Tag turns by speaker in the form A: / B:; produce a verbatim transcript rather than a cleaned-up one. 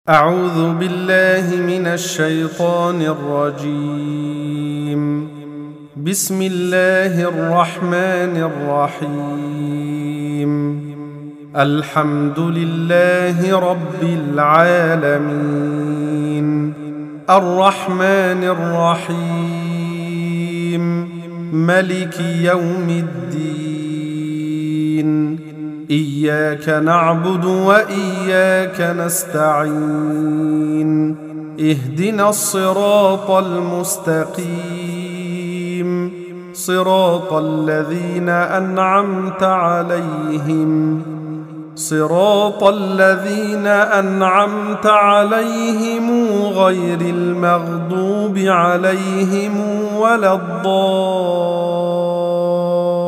A: أعوذ بالله من الشيطان الرجيم. بسم الله الرحمن الرحيم. الحمد لله رب العالمين، الرحمن الرحيم، ملك يوم الدين. إياك نعبد وإياك نستعين. اهدنا الصراط المستقيم، صراط الذين أنعمت عليهم صراط الذين أنعمت عليهم غير المغضوب عليهم ولا الضالين.